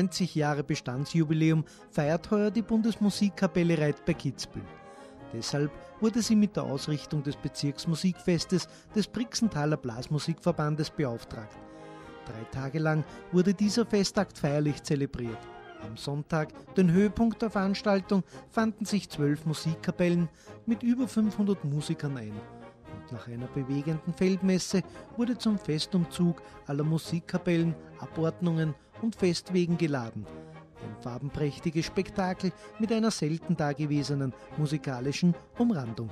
90 Jahre Bestandsjubiläum feiert heuer die Bundesmusikkapelle Reit bei Kitzbühel. Deshalb wurde sie mit der Ausrichtung des Bezirksmusikfestes des Brixenthaler Blasmusikverbandes beauftragt. 3 Tage lang wurde dieser Festakt feierlich zelebriert. Am Sonntag, den Höhepunkt der Veranstaltung, fanden sich 12 Musikkapellen mit über 500 Musikern ein. Und nach einer bewegenden Feldmesse wurde zum Festumzug aller Musikkapellen, Abordnungen und Festwegen geladen. Ein farbenprächtiges Spektakel mit einer selten dagewesenen musikalischen Umrandung.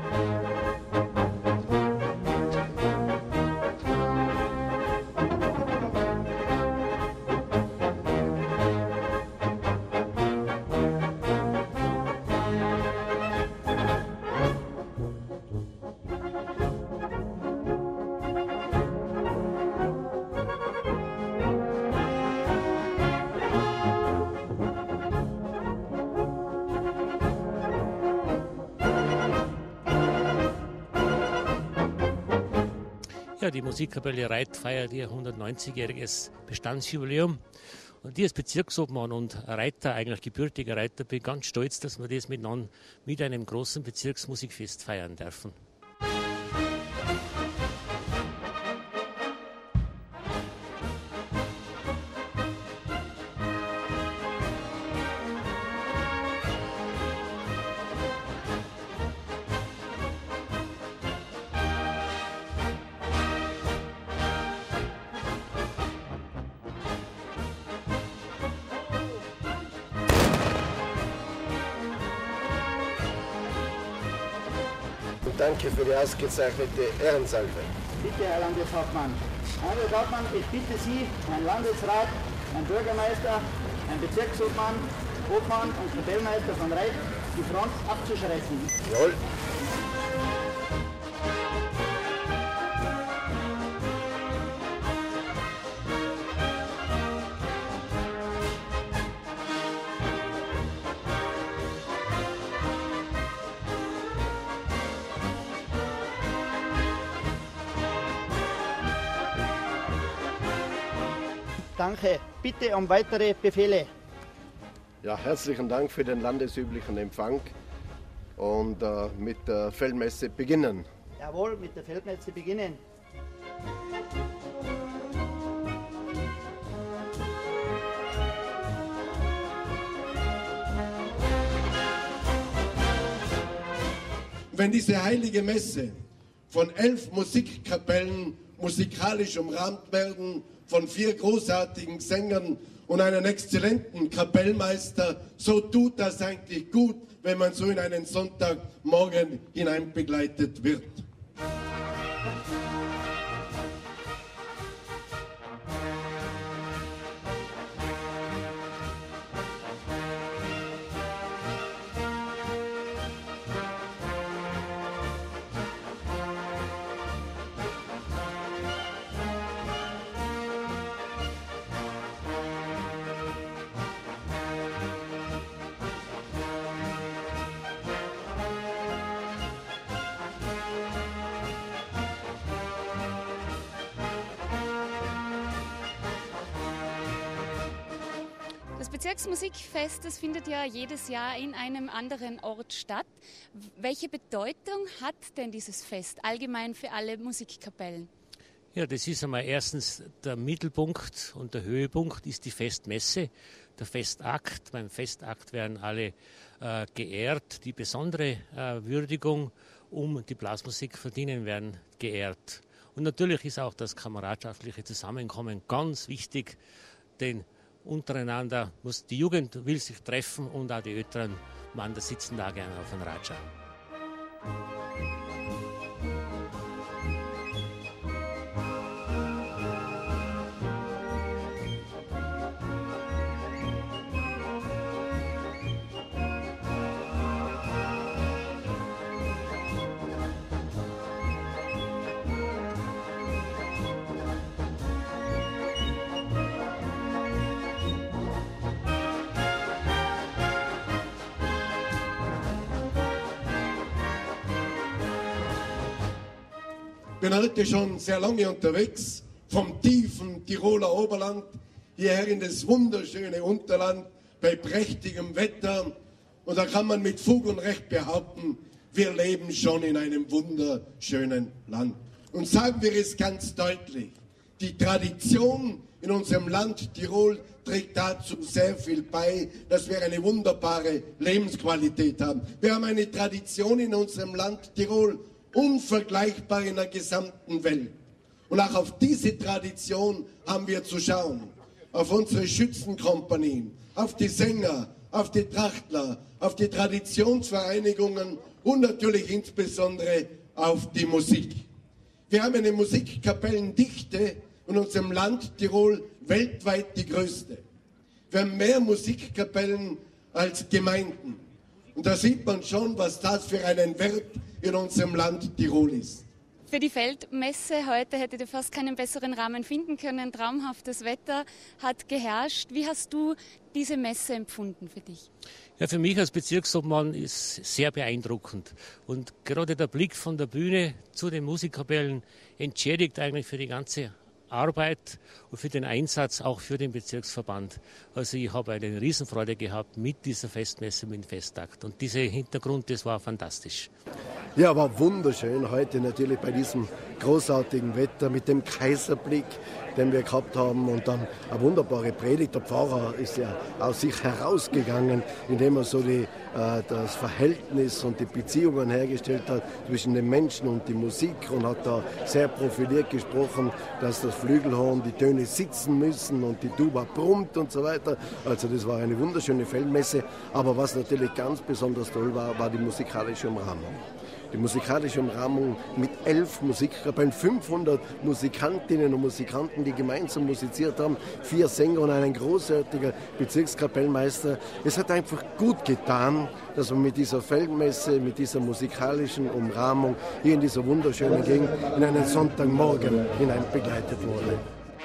Ja, die Musikkapelle Reit feiert ihr 190-jähriges Bestandsjubiläum. Und ich als Bezirksobmann und Reiter, eigentlich gebürtiger Reiter, bin ganz stolz, dass wir das miteinander mit einem großen Bezirksmusikfest feiern dürfen. Danke für die ausgezeichnete Ehrensalve. Bitte, Herr Landeshauptmann. Herr Landeshauptmann, ich bitte Sie, ein Landesrat, ein Bürgermeister, ein Bezirksobmann, Obmann und Kapellmeister von Reit, die Front abzuschreiten. Jawohl. Danke. Bitte um weitere Befehle. Ja, herzlichen Dank für den landesüblichen Empfang und mit der Feldmesse beginnen. Jawohl, mit der Feldmesse beginnen. Wenn diese heilige Messe von 11 Musikkapellen musikalisch umrahmt werden, von 4 großartigen Sängern und einem exzellenten Kapellmeister, so tut das eigentlich gut, wenn man so in einen Sonntagmorgen hineinbegleitet wird. Das Bezirksmusikfest, das findet ja jedes Jahr in einem anderen Ort statt. Welche Bedeutung hat denn dieses Fest allgemein für alle Musikkapellen? Ja, das ist einmal erstens der Mittelpunkt und der Höhepunkt ist die Festmesse, der Festakt. Beim Festakt werden alle geehrt. Die besondere Würdigung um die Blasmusik verdienen werden geehrt. Und natürlich ist auch das kameradschaftliche Zusammenkommen ganz wichtig, denn untereinander muss die Jugend will sich treffen und auch die Älteren, man, da sitzen da gerne auf dem Ratscha. Ich bin heute schon sehr lange unterwegs, vom tiefen Tiroler Oberland hierher in das wunderschöne Unterland bei prächtigem Wetter. Und da kann man mit Fug und Recht behaupten, wir leben schon in einem wunderschönen Land. Und sagen wir es ganz deutlich, die Tradition in unserem Land Tirol trägt dazu sehr viel bei, dass wir eine wunderbare Lebensqualität haben. Wir haben eine Tradition in unserem Land Tirol, unvergleichbar in der gesamten Welt. Und auch auf diese Tradition haben wir zu schauen. Auf unsere Schützenkompanien, auf die Sänger, auf die Trachtler, auf die Traditionsvereinigungen und natürlich insbesondere auf die Musik. Wir haben eine Musikkapellendichte in unserem Land Tirol weltweit die größte. Wir haben mehr Musikkapellen als Gemeinden. Und da sieht man schon, was das für einen Wert in unserem Land Tirol ist. Für die Feldmesse heute hättet ihr fast keinen besseren Rahmen finden können. Traumhaftes Wetter hat geherrscht. Wie hast du diese Messe empfunden für dich? Ja, für mich als Bezirksobmann ist sehr beeindruckend. Und gerade der Blick von der Bühne zu den Musikkapellen entschädigt eigentlich für die ganze Arbeit und für den Einsatz auch für den Bezirksverband. Also ich habe eine Riesenfreude gehabt mit dieser Festmesse, mit dem Festakt. Und dieser Hintergrund, das war fantastisch. Ja, war wunderschön heute natürlich bei diesem großartigen Wetter mit dem Kaiserblick, den wir gehabt haben und dann eine wunderbare Predigt. Der Pfarrer ist ja aus sich herausgegangen, indem er so das Verhältnis und die Beziehungen hergestellt hat zwischen den Menschen und die Musik und hat da sehr profiliert gesprochen, dass das Flügelhorn, die Töne sitzen müssen und die Tuba brummt und so weiter. Also das war eine wunderschöne Feldmesse, aber was natürlich ganz besonders toll war, war die musikalische Umrahmung. Die musikalische Umrahmung mit 11 Musikkapellen, 500 Musikantinnen und Musikanten, die gemeinsam musiziert haben, 4 Sänger und ein großartiger Bezirkskapellmeister. Es hat einfach gut getan, dass man mit dieser Feldmesse, mit dieser musikalischen Umrahmung hier in dieser wunderschönen Gegend in einen Sonntagmorgen hinein begleitet wurde.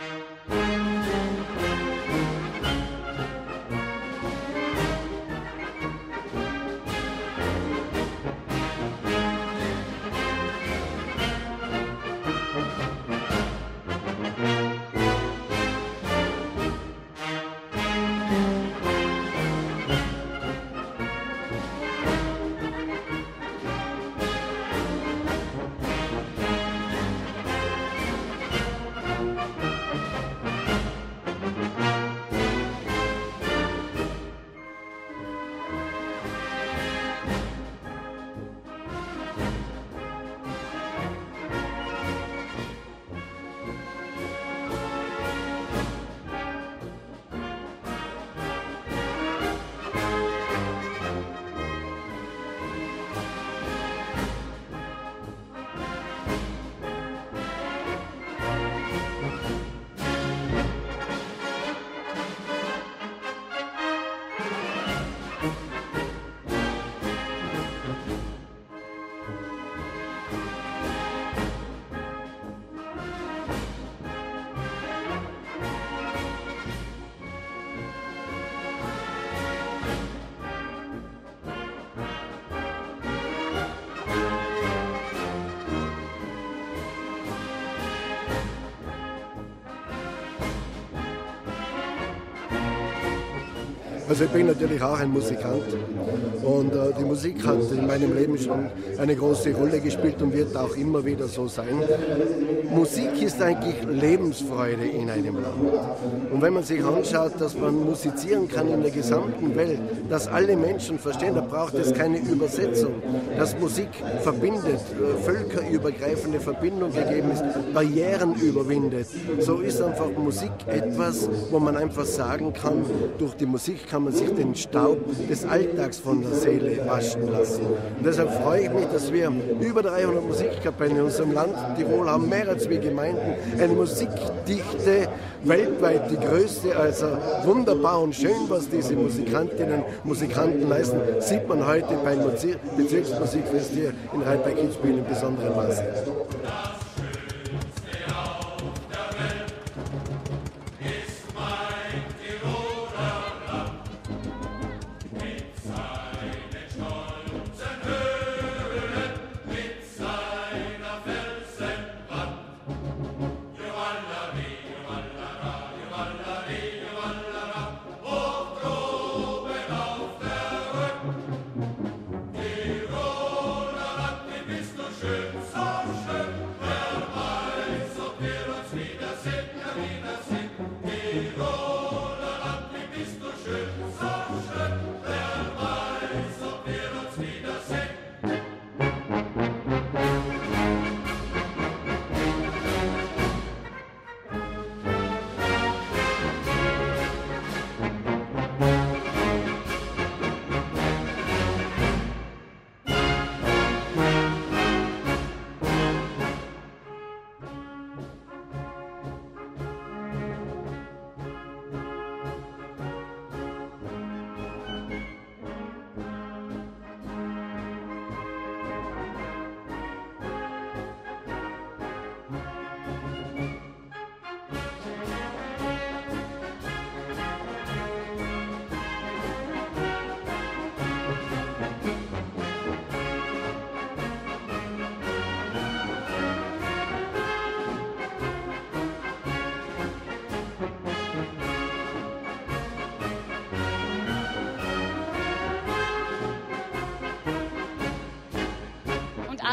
Also ich bin natürlich auch ein Musikant und die Musik hat in meinem Leben schon eine große Rolle gespielt und wird auch immer wieder so sein. Musik ist eigentlich Lebensfreude in einem Land. Und wenn man sich anschaut, dass man musizieren kann in der gesamten Welt, dass alle Menschen verstehen, da braucht es keine Übersetzung, dass Musik verbindet, völkerübergreifende Verbindung gegeben ist, Barrieren überwindet. So ist einfach Musik etwas, wo man einfach sagen kann, durch die Musik kann man sich den Staub des Alltags von der Seele waschen lassen. Und deshalb freue ich mich, dass wir über 300 Musikkapellen in unserem Land Tirol haben, mehr als wir Gemeinden, eine Musikdichte weltweit die größte, also wunderbar und schön, was diese Musikantinnen und Musikanten leisten, sieht man heute beim Bezirksmusikfest hier in Rheinberg-Kitzbühel in besonderem Maße. Hey!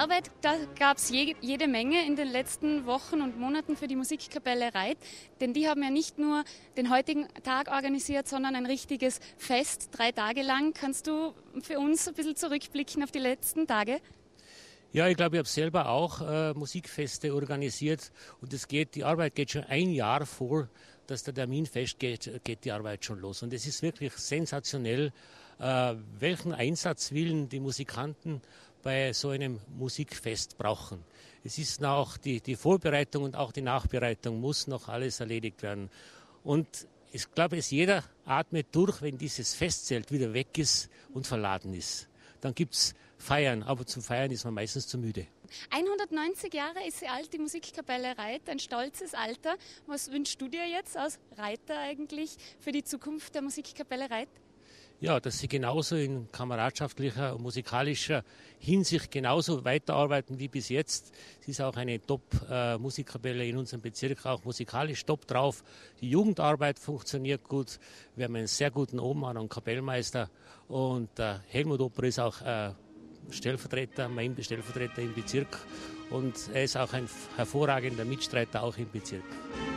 Arbeit gab es jede Menge in den letzten Wochen und Monaten für die Musikkapelle Reith, denn die haben ja nicht nur den heutigen Tag organisiert, sondern ein richtiges Fest, 3 Tage lang. Kannst du für uns ein bisschen zurückblicken auf die letzten Tage? Ja, ich glaube, ich habe selber auch Musikfeste organisiert und die Arbeit geht schon ein Jahr vor, dass der Termin festgeht, geht die Arbeit schon los. Und es ist wirklich sensationell, welchen Einsatzwillen die Musikanten bei so einem Musikfest brauchen. Es ist auch die Vorbereitung und auch die Nachbereitung muss noch alles erledigt werden. Und ich glaube, jeder atmet durch, wenn dieses Festzelt wieder weg ist und verladen ist. Dann gibt es Feiern, aber zum Feiern ist man meistens zu müde. 190 Jahre ist sie alt, die Musikkapelle Reith, ein stolzes Alter. Was wünschst du dir jetzt als Reiter eigentlich für die Zukunft der Musikkapelle Reith? Ja, dass sie genauso in kameradschaftlicher und musikalischer Hinsicht genauso weiterarbeiten wie bis jetzt. Sie ist auch eine Top-Musikkapelle in unserem Bezirk, auch musikalisch top drauf. Die Jugendarbeit funktioniert gut. Wir haben einen sehr guten Obmann und Kapellmeister. Und Helmut Oper ist auch mein Stellvertreter im Bezirk. Und er ist auch ein hervorragender Mitstreiter auch im Bezirk.